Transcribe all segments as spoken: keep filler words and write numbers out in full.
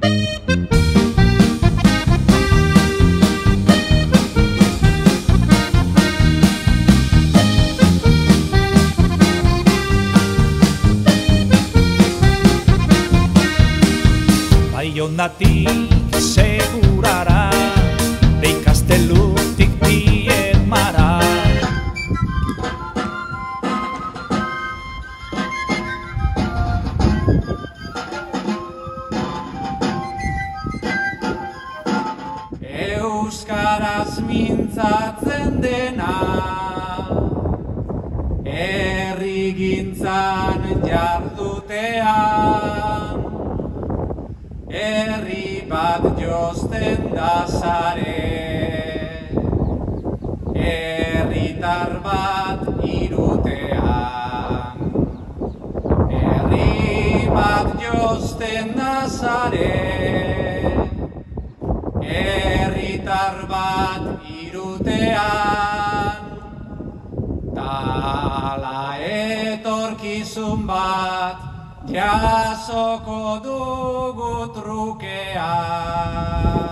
Baionatik segurara, Beikaztelutik Biedmara. Euskaraz mintzatzen dena, herrigintzan jardutean, herri bat jozten da sare, herritar bat irutean. Herri bat jozten da sare, herritar bat irutean. Tala etorkizun bat jasoko dugu trukean.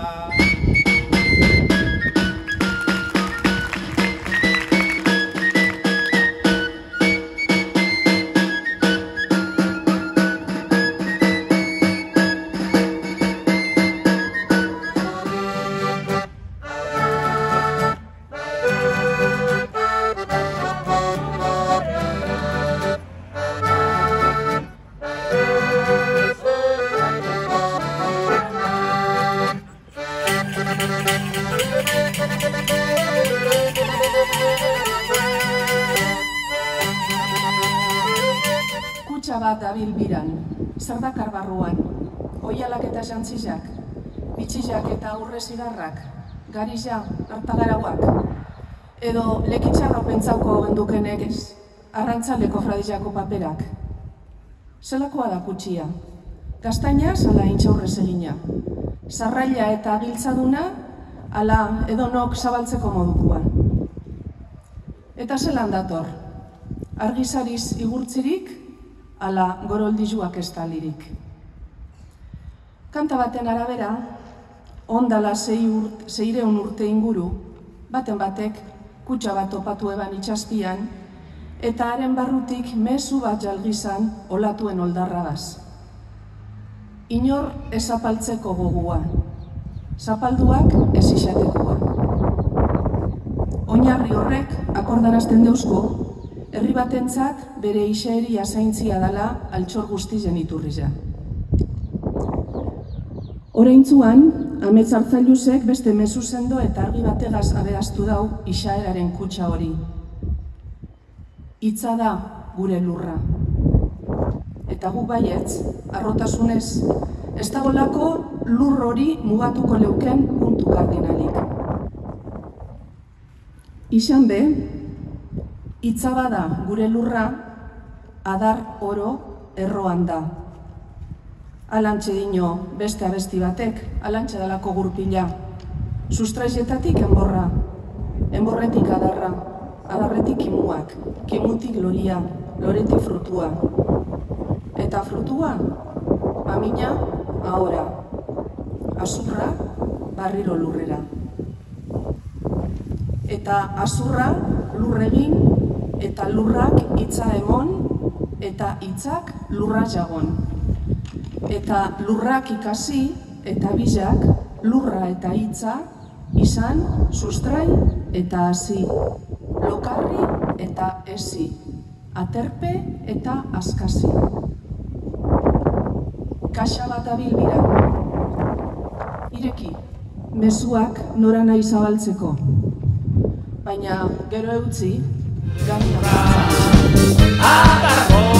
Kutxa bat dabil biran, zer dakar barruan, oialak eta jantzizak, bitxizak eta urre zigarrak, gariza, hartagarauak, edo lekitxarro pentsauko gendukenek ez, arrantzaleko fradizako paperak. Zelakoa da kutxia, gaztaina ala intxaurrez egina, zarraila eta agiltzaduna, ala edonok zabaltzeko modukoan. Eta zelan dator, argizariz igurtzirik, ala goroldizuak ez talirik. Kanta baten arabera, ondala zeireun urte inguru, baten batek kutxa bat topatu eban itxastian, eta haren barrutik mezu bat jalgizan olatuen oldarragaz. Inor ez zapaltzeko gogua, zapalduak ez isatekoa. Oinarri horrek akordarazten deuzko, herri batentzat bere iseria zaintzia dela altxor guztizen iturriza. Oraintzuan, amets hartzailuzek beste mezu sendo eta argi bategaz aberaztu dau isaeraren kutxa hori. Hitza da gure lurra. Eta gu baietz, arrotasunez, ez dagolako lur hori mugatuko leuken puntu kardinalik. Izan be, hitza bada gure lurra, adar oro erroan da. Alantxe dino beste abesti batek, alantxe dalako gurpila. Sustraizetatik enborra, enborretik adarra, adarretik kimuak, kimutik loria, loretik frutua. Eta frutua, amina, ahora. Azurra, barriro lurrera. Eta azurra, lurregin, eta lurrak hitza emon, eta hitzak lurra jagon. Eta lurrak ikasi, eta bizak, lurra eta hitza, izan, sustrai eta hasi, lokarri eta esi, aterpe eta askasi. Kaxa bat abilbira. Ireki, mezuak nora nahi zabaltzeko. Baina gero eutzi, gani abartza.